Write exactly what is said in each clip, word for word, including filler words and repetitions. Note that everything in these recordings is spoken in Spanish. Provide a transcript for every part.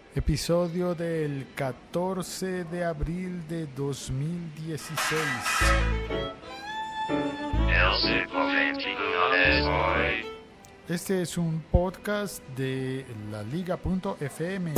Episodio del catorce de abril de dos mil dieciséis. Este es un podcast de la liga punto f m.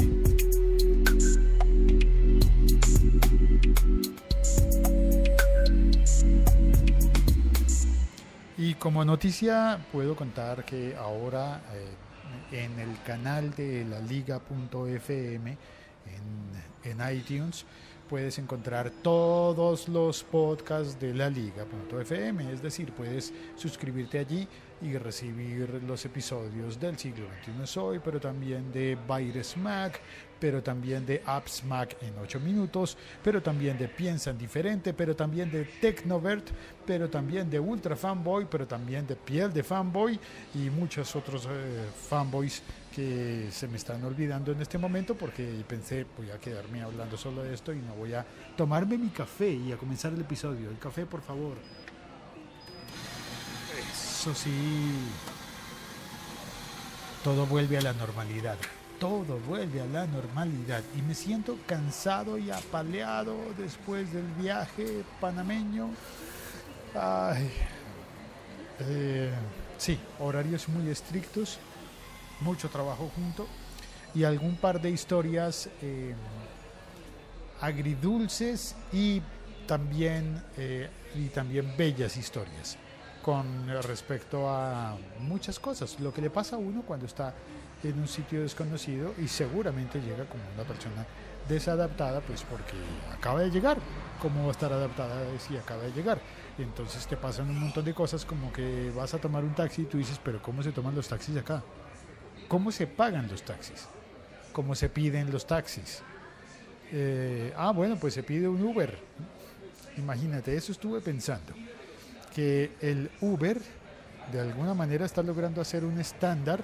Y como noticia puedo contar que ahora eh, en el canal de la liga punto f m en, en iTunes puedes encontrar todos los podcasts de la liga punto f m, es decir, puedes suscribirte allí y recibir los episodios del siglo veintiuno es hoy, pero también de Bytes Mac, pero también de Apps Mac en ocho minutos, pero también de Piensan Diferente, pero también de Tecnovert, pero también de Ultra Fanboy, pero también de Piel de Fanboy y muchos otros eh, fanboys que se me están olvidando en este momento porque pensé voy a quedarme hablando solo de esto y no voy a tomarme mi café y a comenzar el episodio. El café, por favor. Eso sí, todo vuelve a la normalidad. Todo vuelve a la normalidad y me siento cansado y apaleado después del viaje panameño. Ay, eh, sí, horarios muy estrictos, mucho trabajo junto y algún par de historias eh, agridulces y también, eh, y también bellas historias con respecto a muchas cosas, lo que le pasa a uno cuando está en un sitio desconocido y seguramente llega como una persona desadaptada, pues porque acaba de llegar. ¿Cómo va a estar adaptada si acaba de llegar? Y entonces te pasan un montón de cosas, como que vas a tomar un taxi y tú dices, pero ¿cómo se toman los taxis acá? ¿Cómo se pagan los taxis? ¿Cómo se piden los taxis? Eh, ah, bueno, pues se pide un Uber. Imagínate, eso estuve pensando, que el Uber de alguna manera está logrando hacer un estándar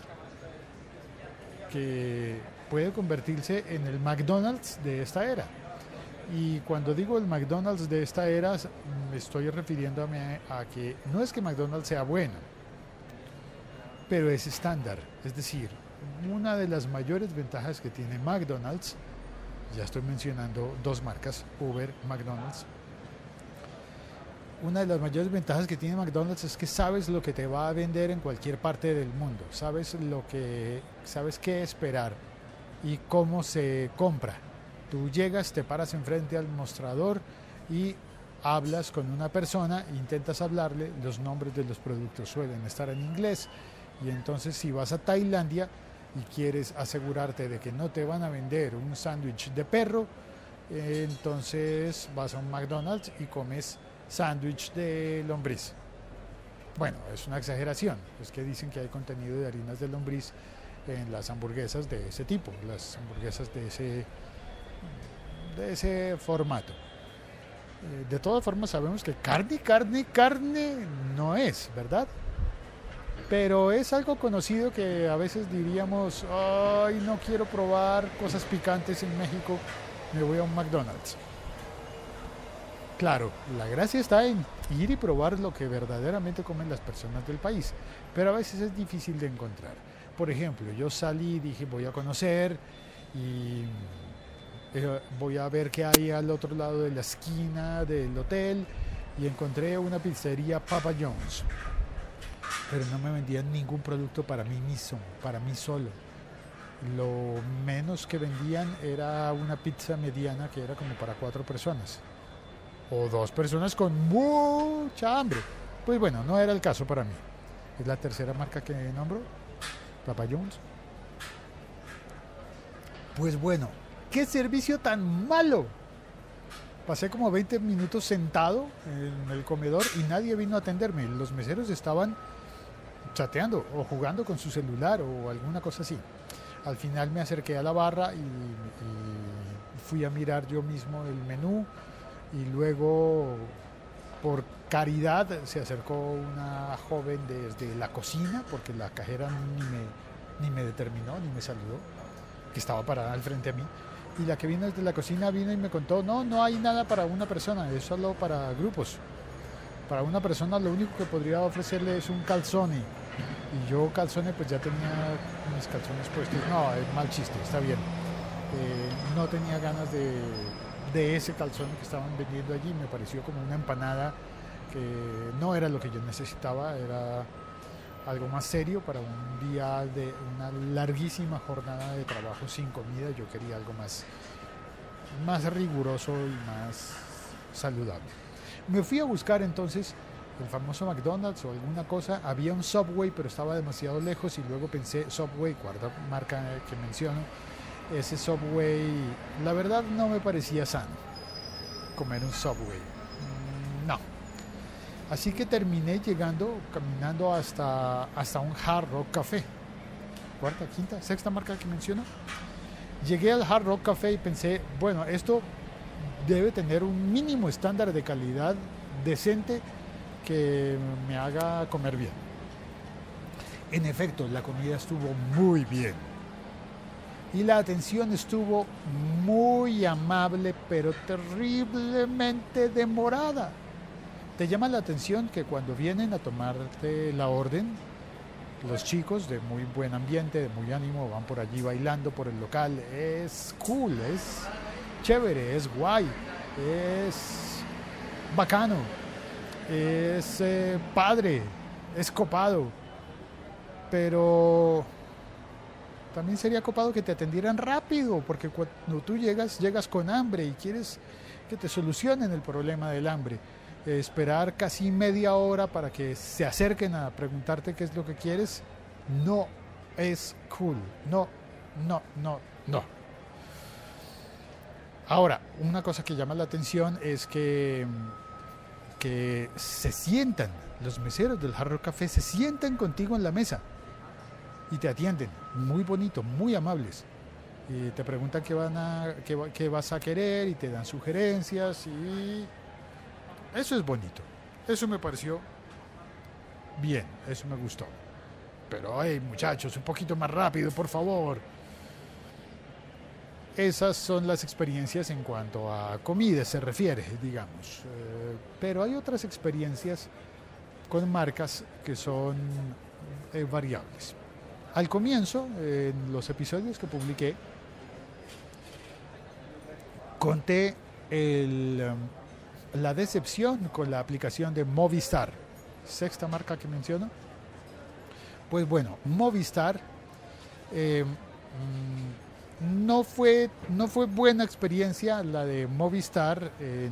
que puede convertirse en el McDonald's de esta era. Y cuando digo el McDonald's de esta era, me estoy refiriéndome a que no es que McDonald's sea bueno, pero es estándar. Es decir, una de las mayores ventajas que tiene McDonald's, ya estoy mencionando dos marcas, Uber, McDonald's. Una de las mayores ventajas que tiene McDonald's es que sabes lo que te va a vender en cualquier parte del mundo, sabes lo que, sabes qué esperar y cómo se compra. Tú llegas, te paras enfrente al mostrador y hablas con una persona, intentas hablarle, los nombres de los productos suelen estar en inglés y entonces si vas a Tailandia y quieres asegurarte de que no te van a vender un sándwich de perro, eh, entonces vas a un McDonald's y comes sándwich de lombriz. Bueno, es una exageración, es que dicen que hay contenido de harinas de lombriz en las hamburguesas de ese tipo, las hamburguesas de ese de ese formato. Eh, de todas formas sabemos que carne, carne, carne no es, ¿verdad? Pero es algo conocido que a veces diríamos, ay, no quiero probar cosas picantes en México, me voy a un McDonald's. Claro, la gracia está en ir y probar lo que verdaderamente comen las personas del país, pero a veces es difícil de encontrar. Por ejemplo, yo salí, dije voy a conocer y eh, voy a ver qué hay al otro lado de la esquina del hotel y encontré una pizzería Papa John's, pero no me vendían ningún producto para mí mismo, para mí solo. Lo menos que vendían era una pizza mediana que era como para cuatro personas. O dos personas con mucha hambre. Pues bueno, no era el caso para mí. Es la tercera marca que nombro, Papa John's. Pues bueno, qué servicio tan malo. Pasé como veinte minutos sentado en el comedor y nadie vino a atenderme. Los meseros estaban chateando o jugando con su celular o alguna cosa así. Al final me acerqué a la barra y, y fui a mirar yo mismo el menú. Y luego, por caridad, se acercó una joven desde la cocina, porque la cajera ni me, ni me determinó, ni me saludó, que estaba parada al frente a mí. Y la que vino desde la cocina vino y me contó, no, no hay nada para una persona, es solo para grupos. Para una persona lo único que podría ofrecerle es un calzone. Y yo calzone pues ya tenía mis calzones puestos. No, es mal chiste, está bien. Eh, no tenía ganas de, de ese calzone que estaban vendiendo allí. Me pareció como una empanada que no era lo que yo necesitaba, era algo más serio para un día de una larguísima jornada de trabajo sin comida. Yo quería algo más, más riguroso y más saludable. Me fui a buscar entonces el famoso McDonald's o alguna cosa. Había un Subway, pero estaba demasiado lejos, y luego pensé, Subway, cuarta marca que menciono, ese Subway, la verdad no me parecía sano comer un Subway. No. Así que terminé llegando, caminando hasta, hasta un Hard Rock Café. Cuarta, quinta, sexta marca que menciono. Llegué al Hard Rock Café y pensé, bueno, esto debe tener un mínimo estándar de calidad decente que me haga comer bien. En efecto, la comida estuvo muy bien. Y la atención estuvo muy amable, pero terriblemente demorada. Te llama la atención que cuando vienen a tomarte la orden, los chicos de muy buen ambiente, de muy ánimo, van por allí bailando por el local. Es cool, es chévere, es guay, es bacano, es eh, padre, es copado. Pero también sería copado que te atendieran rápido, porque cuando tú llegas, llegas con hambre y quieres que te solucionen el problema del hambre. Eh, esperar casi media hora para que se acerquen a preguntarte qué es lo que quieres, no es cool. No, no, no, no. Ahora, una cosa que llama la atención es que, que se sientan, los meseros del Hard Rock Café se sientan contigo en la mesa y te atienden, muy bonito, muy amables. Y te preguntan qué, van a, qué, qué vas a querer y te dan sugerencias, y eso es bonito. Eso me pareció bien, eso me gustó. Pero, hey, muchachos, un poquito más rápido, por favor. Esas son las experiencias en cuanto a comida se refiere, digamos. Eh, pero hay otras experiencias con marcas que son eh, variables. Al comienzo, en los episodios que publiqué, conté el, um, la decepción con la aplicación de Movistar, sexta marca que menciono. Pues bueno, Movistar eh, no fue, no fue buena experiencia la de Movistar en,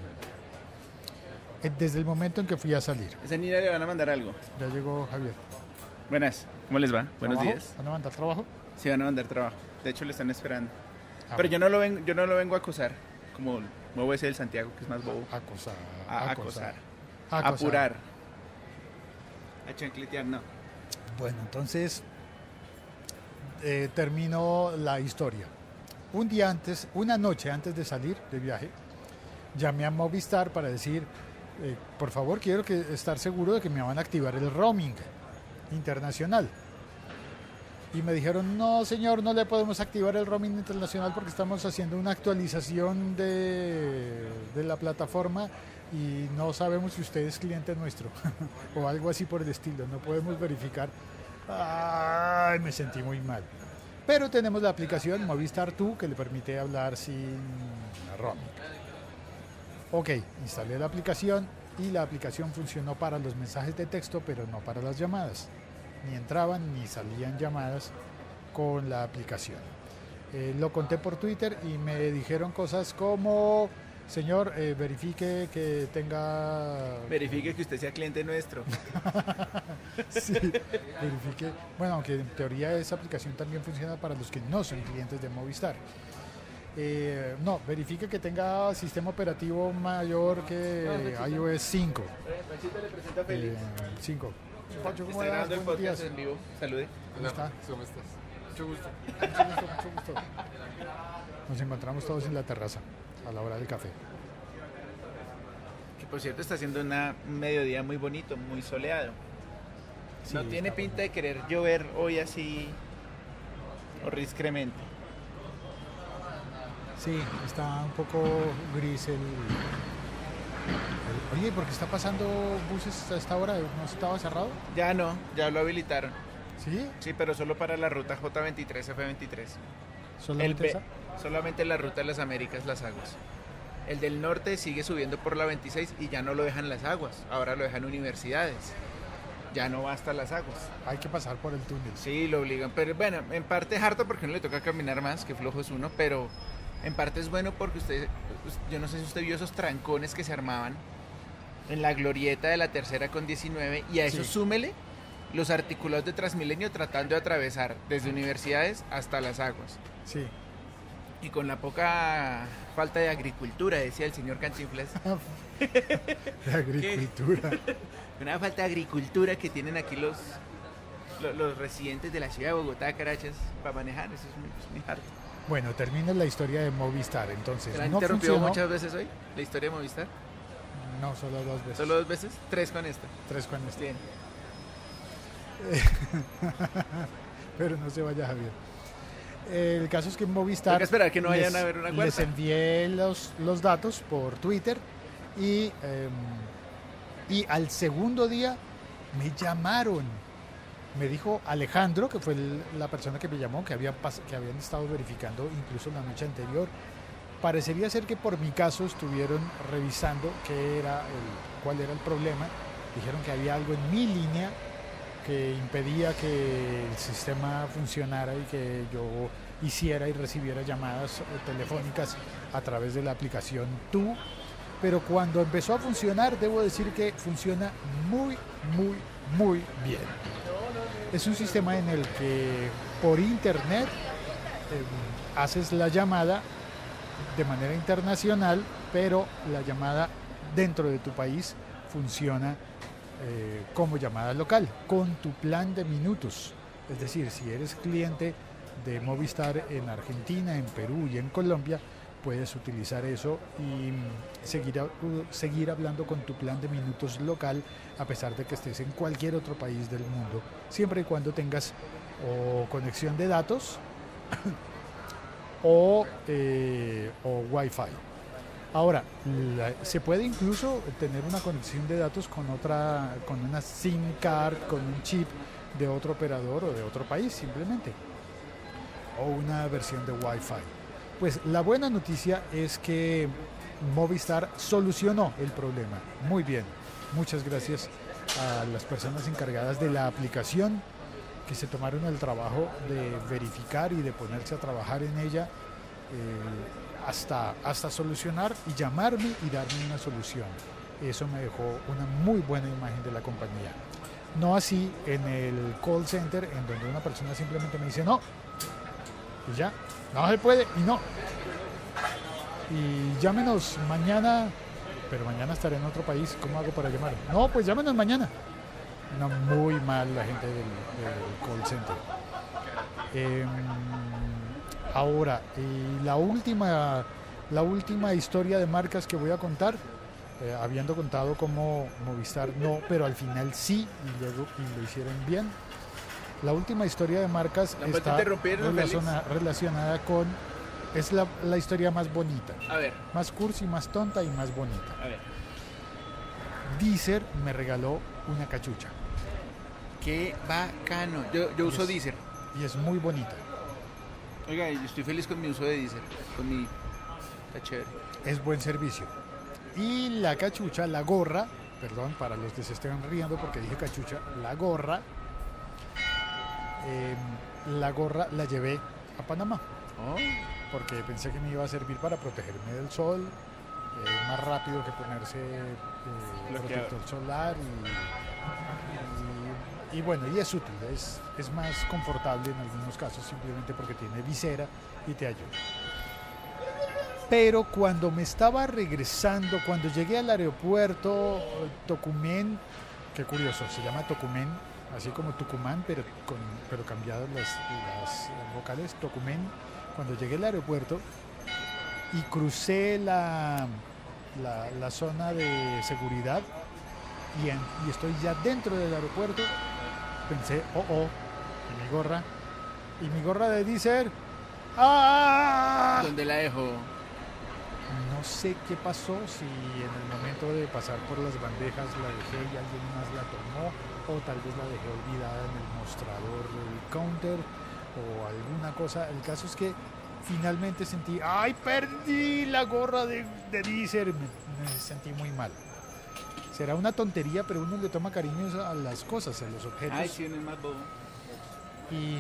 en, desde el momento en que fui a salir. A esa niña le van a mandar algo. Ya llegó Javier. Buenas, ¿cómo les va? Buenos ¿Trabajo? días. ¿Van a mandar trabajo? Sí, van a mandar trabajo. De hecho, le están esperando. Ah, Pero yo no, lo ven, yo no lo vengo a acosar, como me voy a decir el Santiago, que es más bobo. Acosar. A acosar. Acosar. Apurar. A chancletear, no. Bueno, entonces eh, terminó la historia. Un día antes, una noche antes de salir de viaje, llamé a Movistar para decir, eh, por favor, quiero que, estar seguro de que me van a activar el roaming internacional. Y me dijeron, no señor, no le podemos activar el roaming internacional porque estamos haciendo una actualización de, de la plataforma y no sabemos si usted es cliente nuestro o algo así por el estilo, no podemos verificar. Ay, me sentí muy mal. Pero tenemos la aplicación Movistar Tú que le permite hablar sin roaming. Ok, instalé la aplicación y la aplicación funcionó para los mensajes de texto, pero no para las llamadas. Ni entraban ni salían llamadas con la aplicación. Eh, lo conté por Twitter y me dijeron cosas como, señor, eh, verifique que tenga... Verifique que usted sea cliente nuestro. Sí, verifique. Bueno, aunque en teoría esa aplicación también funciona para los que no son clientes de Movistar. Eh, no, verifique que tenga sistema operativo mayor que iOS cinco. Panchito le presenta a Félix. Eh, cinco. Pacho, ¿cómo Está vas? grabando el Buenos podcast días. en vivo. Salude. ¿Cómo está? ¿Cómo estás? Mucho gusto. Mucho gusto, mucho gusto. Nos encontramos todos en la terraza a la hora del café. Que por cierto está haciendo una, un mediodía muy bonito, muy soleado. Sí, No tiene está pinta bueno. de querer llover hoy así horriscremente. Sí, está un poco gris el, el... Oye, ¿por qué está pasando buses a esta hora? ¿No estaba cerrado? Ya no, ya lo habilitaron. ¿Sí? Sí, pero solo para la ruta J veintitrés, F veintitrés. ¿Solamente El esa? B- Solamente la ruta de las Américas, las aguas. El del norte sigue subiendo por la veintiséis y ya no lo dejan las aguas, ahora lo dejan universidades. Ya no va hasta las aguas. Hay que pasar por el túnel. Sí, lo obligan, pero bueno, en parte es harto porque no le toca caminar más, que flojo es uno, pero en parte es bueno porque usted, yo no sé si usted vio esos trancones que se armaban en la glorieta de la tercera con diecinueve y a eso sí. Súmele los articulados de Transmilenio tratando de atravesar desde universidades hasta las aguas. Sí. Y con la poca falta de agricultura, decía el señor Cantinflas. De agricultura. Una falta de agricultura que tienen aquí los, los, los residentes de la ciudad de Bogotá, Carachas, para manejar. Eso es muy, es muy harto. Bueno, termina la historia de Movistar, entonces. ¿La han no interrumpido funcionó. muchas veces hoy, la historia de Movistar? No, solo dos veces. ¿Solo dos veces? Tres con esta. Tres con esta. Bien. Pero no se vaya, Javier. El caso es que Movistar... Hay que esperar que no vayan les, a ver una cuarta. Les envié los, los datos por Twitter y, eh, y al segundo día me llamaron. Me dijo Alejandro, que fue el, la persona que me llamó, que, había pas, que habían estado verificando incluso la noche anterior. Parecería ser que por mi caso estuvieron revisando qué era el, cuál era el problema. Dijeron que había algo en mi línea que impedía que el sistema funcionara y que yo hiciera y recibiera llamadas telefónicas a través de la aplicación Tú. Pero cuando empezó a funcionar, debo decir que funciona muy, muy, muy bien. Es un sistema en el que por internet eh, haces la llamada de manera internacional, pero la llamada dentro de tu país funciona Eh, como llamada local, con tu plan de minutos. Es decir, si eres cliente de Movistar en Argentina, en Perú y en Colombia, puedes utilizar eso y seguir, seguir hablando con tu plan de minutos local, a pesar de que estés en cualquier otro país del mundo, siempre y cuando tengas o conexión de datos o, eh, o Wi-Fi. Ahora, la, se puede incluso tener una conexión de datos con otra, con una SIM card, con un chip de otro operador o de otro país simplemente, o una versión de Wi-Fi. Pues la buena noticia es que Movistar solucionó el problema. Muy bien, muchas gracias a las personas encargadas de la aplicación que se tomaron el trabajo de verificar y de ponerse a trabajar en ella. Eh, Hasta, hasta solucionar y llamarme y darme una solución. Eso me dejó una muy buena imagen de la compañía. No así en el call center, en donde una persona simplemente me dice no, y ya, no se puede, y no. Y llámenos mañana, pero mañana estaré en otro país, ¿cómo hago para llamar? No, pues llámenos mañana. No, muy mal la gente del, del call center. Eh, Ahora, y la última, la última historia de marcas que voy a contar, eh, habiendo contado cómo Movistar no, pero al final sí, y luego y lo hicieron bien. La última historia de marcas ¿La está relaciona, relacionada con, es la, la historia más bonita, a ver, más cursi, más tonta y más bonita. A ver. Deezer me regaló una cachucha. Qué bacano. Yo, yo uso es, Deezer. Y es muy bonita. Oiga, yo estoy feliz con mi uso de Deezer, con mi... Está chévere. Es buen servicio. Y la cachucha, la gorra, perdón, para los que se estén riendo porque dije cachucha, la gorra, eh, la gorra la llevé a Panamá. Oh. Porque pensé que me iba a servir para protegerme del sol, eh, más rápido que ponerse eh, protector solar y, y, y bueno, y es útil, es, es más confortable en algunos casos simplemente porque tiene visera y te ayuda. Pero cuando me estaba regresando, cuando llegué al aeropuerto Tocumen, qué curioso, se llama Tocumen, así como Tucumán, pero, con, pero cambiadas las, las vocales, Tocumen. Cuando llegué al aeropuerto y crucé la, la, la zona de seguridad y, en, y estoy ya dentro del aeropuerto, pensé, oh, oh, y mi gorra, y mi gorra de Deezer, ¡ah! ¿Dónde la dejo? No sé qué pasó, si en el momento de pasar por las bandejas la dejé y alguien más la tomó, o tal vez la dejé olvidada en el mostrador del counter, o alguna cosa. El caso es que finalmente sentí, ¡ay, perdí la gorra de, de Deezer! Me, me sentí muy mal. Será una tontería, pero uno le toma cariño a las cosas, a los objetos. Ay, sí, uno es más bobo. Y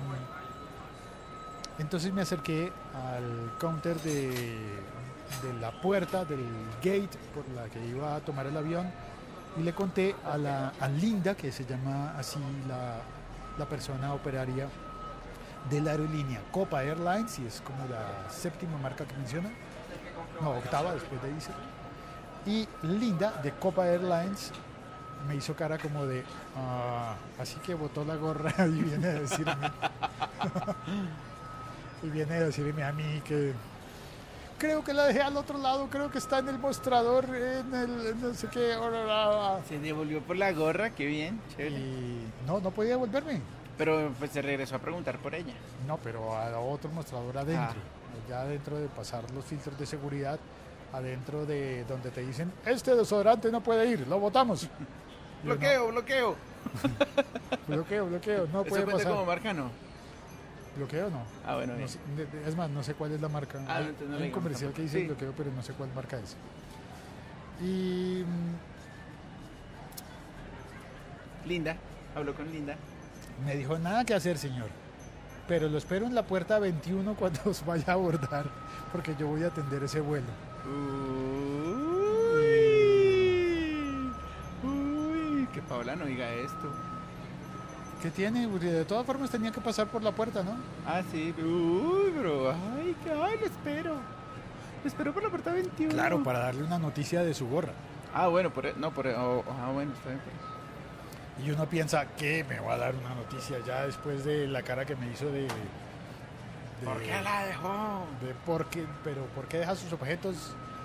entonces me acerqué al counter de, de la puerta, del gate por la que iba a tomar el avión, y le conté a, la, a Linda, que se llama así la, la persona operaria de la aerolínea Copa Airlines, y es como la séptima marca que menciona, no, octava después de Deezer. Y Linda de Copa Airlines me hizo cara como de, ah, así que botó la gorra y viene a decirme, y viene a decirme a mí que creo que la dejé al otro lado, creo que está en el mostrador, en el no sé qué. Se devolvió por la gorra, qué bien, chévere. Y no, no podía devolverme. Pero pues se regresó a preguntar por ella. No, pero a otro mostrador adentro, ah. ya adentro de pasar los filtros de seguridad, adentro de donde te dicen, este desodorante no puede ir, lo botamos. Bloqueo, no. bloqueo. bloqueo, bloqueo, no puede pasar. ¿Eso como marca no? Bloqueo no. Ah, bueno, no bien. sé, es más, no sé cuál es la marca. Ah, hay no, no hay un comercial que dice sí. bloqueo, pero no sé cuál marca es. Y... Linda, habló con Linda. Me dijo, nada que hacer, señor. Pero lo espero en la puerta veintiuno cuando os vaya a abordar, porque yo voy a atender ese vuelo. Uy, uy, que Paola no diga esto. ¿Qué tiene? De todas formas tenía que pasar por la puerta, ¿no? Ah, sí. Uy, bro. Ay, que ay, lo espero. Lo espero por la puerta veintiuno. Claro, para darle una noticia de su gorra. Ah, bueno, por, no, por, oh, ah, bueno, está bien. Y uno piensa, ¿qué me va a dar una noticia ya después de la cara que me hizo de... de ¿Por qué la dejó? De por qué, pero ¿por qué deja sus objetos?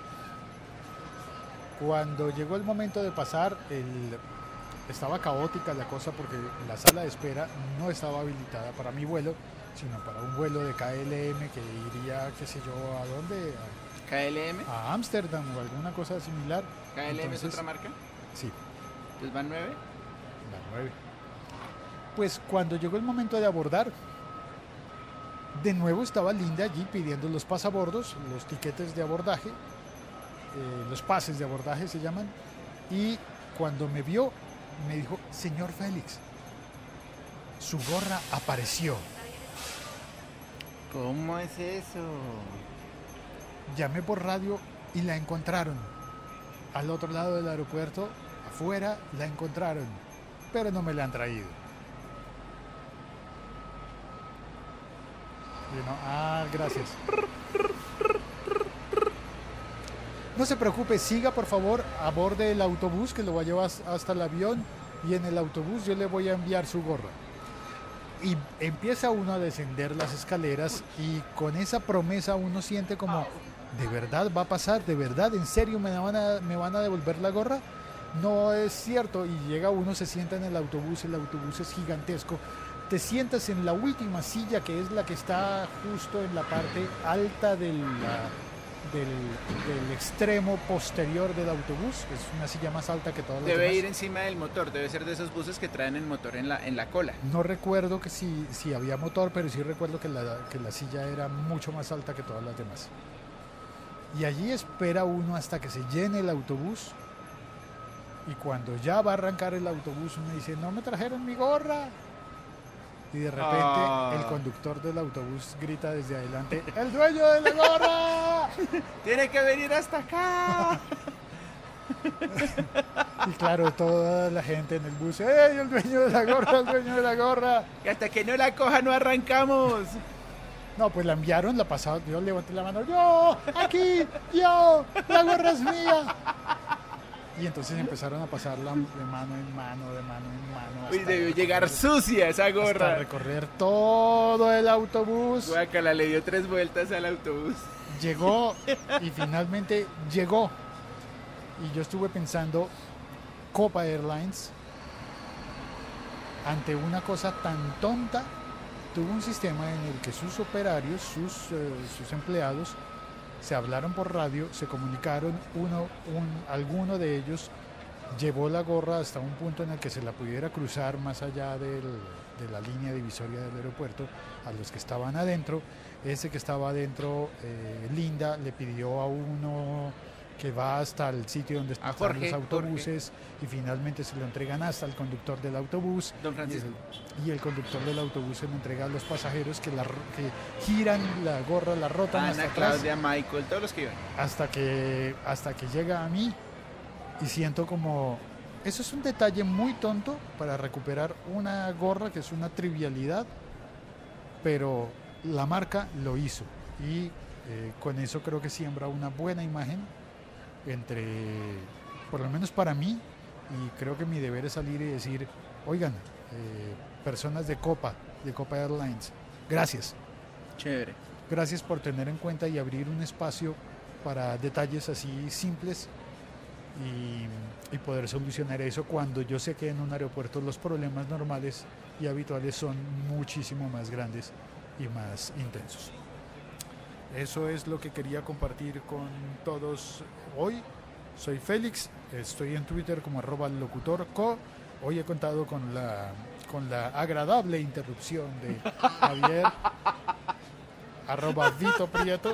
Cuando llegó el momento de pasar, el, estaba caótica la cosa porque la sala de espera no estaba habilitada para mi vuelo, sino para un vuelo de K L M que iría, qué sé yo, ¿a dónde? A, ¿K L M? A Ámsterdam o alguna cosa similar. ¿K L M Entonces, es otra marca? Sí. ¿Entonces van nueve? Van nueve. Pues cuando llegó el momento de abordar, de nuevo estaba Linda allí pidiendo los pasabordos, los tiquetes de abordaje, eh, los pases de abordaje se llaman, y cuando me vio me dijo, señor Félix, su gorra apareció. ¿Cómo es eso? Llamé por radio y la encontraron. Al otro lado del aeropuerto, afuera, la encontraron, pero no me la han traído. Y no, ah, gracias. No se preocupe, siga por favor a bordo del autobús que lo va a llevar hasta el avión, y en el autobús yo le voy a enviar su gorra. Y empieza uno a descender las escaleras y con esa promesa uno siente como, ¿de verdad va a pasar? ¿De verdad? ¿En serio me van a, me van a devolver la gorra? No es cierto. Y llega uno, se sienta en el autobús, el autobús es gigantesco. Te sientas en la última silla, que es la que está justo en la parte alta del, la, del, del extremo posterior del autobús. Es una silla más alta que todas las Debe demás. ir encima del motor, debe ser de esos buses que traen el motor en la, en la cola. No recuerdo que si, si había motor, pero sí recuerdo que la, que la silla era mucho más alta que todas las demás. Y allí espera uno hasta que se llene el autobús. Y cuando ya va a arrancar el autobús, uno dice, no me trajeron mi gorra. Y de repente ah. el conductor del autobús grita desde adelante, ¡el dueño de la gorra! ¡Tiene que venir hasta acá! Y claro, toda la gente en el bus, ¡ey, el dueño de la gorra, el dueño de la gorra! Y hasta que no la coja no arrancamos. No, pues la enviaron, la pasaron, yo levanté la mano, ¡yo! ¡Aquí! ¡Yo! ¡La gorra es mía! Y entonces empezaron a pasarla de mano en mano, de mano en mano. Uy, debió llegar sucia esa gorra. Hasta recorrer todo el autobús. Guácala, le dio tres vueltas al autobús. Llegó y finalmente llegó. Y yo estuve pensando, Copa Airlines, ante una cosa tan tonta, tuvo un sistema en el que sus operarios, sus, eh, sus empleados, se hablaron por radio, se comunicaron, uno, un, alguno de ellos llevó la gorra hasta un punto en el que se la pudiera cruzar más allá del, de la línea divisoria del aeropuerto, a los que estaban adentro. Ese que estaba adentro, eh, Linda, le pidió a uno que va hasta el sitio donde están Jorge, los autobuses Jorge. Y finalmente se lo entregan hasta el conductor del autobús. Don Francisco. Y el, y el conductor del autobús se lo entrega a los pasajeros que, la, que giran la gorra, la rotan Ana, hasta Claudia, atrás, Michael, todos los que iban. hasta que, hasta que llega a mí y siento como... Eso es un detalle muy tonto para recuperar una gorra que es una trivialidad, pero la marca lo hizo y eh, con eso creo que siembra una buena imagen entre, por lo menos para mí, y creo que mi deber es salir y decir, oigan, eh, personas de Copa, de Copa Airlines, gracias. Chévere. Gracias por tener en cuenta y abrir un espacio para detalles así simples y, y poder solucionar eso cuando yo sé que en un aeropuerto los problemas normales y habituales son muchísimo más grandes y más intensos. Eso es lo que quería compartir con todos hoy. Soy Félix, estoy en Twitter como arroba locutorco. Hoy he contado con la, con la agradable interrupción de Javier, arroba Vito Prieto.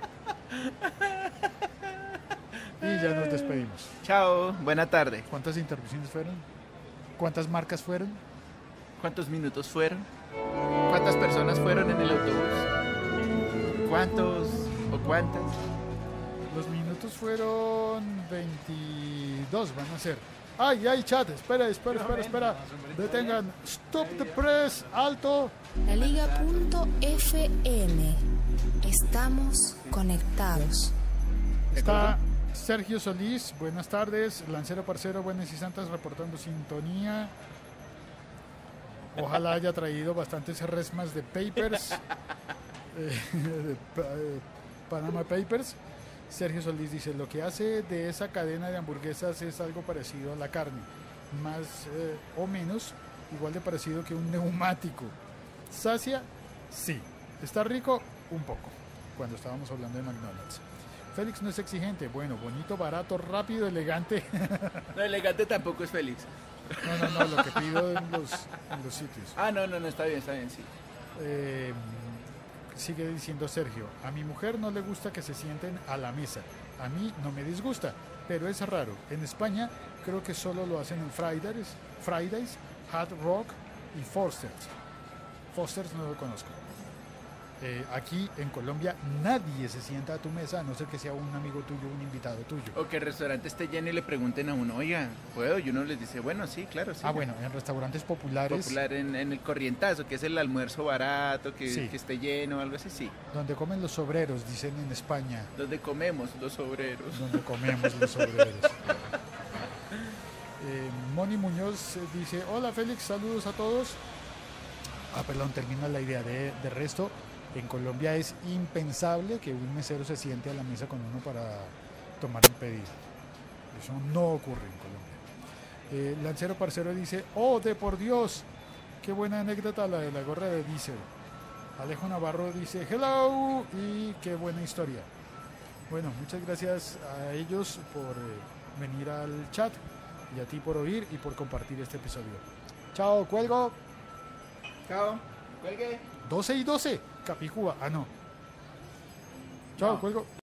Y ya nos despedimos. Chao, buena tarde. ¿Cuántas interrupciones fueron? ¿Cuántas marcas fueron? ¿Cuántos minutos fueron? ¿Cuántas personas fueron en el autobús? ¿Cuántos o cuántas? Los minutos fueron veintidós, van a ser. ¡Ay, ay, chat! Espera, espera, espera, espera. Detengan. Stop the press. Alto. La Liga punto F M. Estamos conectados. Está Sergio Solís. Buenas tardes. Lancero Parcero, buenas y santas, reportando sintonía. Ojalá haya traído bastantes resmas de papers. eh, de, eh, Panama Papers. Sergio Solís dice, lo que hace de esa cadena de hamburguesas es algo parecido a la carne, más eh, o menos igual de parecido que un neumático. ¿Sacia? Sí. ¿Está rico? Un poco, cuando estábamos hablando de McDonald's. Félix no es exigente, bueno, bonito, barato, rápido, elegante. No, elegante tampoco es Félix. No, no, no, lo que pido en los, en los sitios. Ah, no, no, no, está bien, está bien, sí. Eh, sigue diciendo Sergio, a mi mujer no le gusta que se sienten a la mesa, a mí no me disgusta, pero es raro. En España creo que solo lo hacen en Fridays, Fridays, Hard Rock y Foster's. Foster's no lo conozco. Eh, aquí en Colombia nadie se sienta a tu mesa a no ser que sea un amigo tuyo, un invitado tuyo. O que el restaurante esté lleno y le pregunten a uno, oiga, ¿puedo? Y uno les dice, bueno, sí, claro, sí. Ah, bueno, en restaurantes populares. Popular en, en el corrientazo, que es el almuerzo barato, que, sí. que esté lleno, algo así, sí. Donde comen los obreros, dicen en España. Donde comemos los obreros. Donde comemos los obreros. eh, Moni Muñoz dice, hola Félix, saludos a todos. Ah, perdón, termina la idea de, de resto. En Colombia es impensable que un mesero se siente a la mesa con uno para tomar un pedido. Eso no ocurre en Colombia. Eh, Lancero Parcero dice, oh, de por Dios, qué buena anécdota la de la gorra de Diesel. Alejo Navarro dice, hello, y qué buena historia. Bueno, muchas gracias a ellos por eh, venir al chat y a ti por oír y por compartir este episodio. Chao, cuelgo. Chao, cuelgue. doce y doce. Capicúa. Ah, no. Chao, No. cuelgo.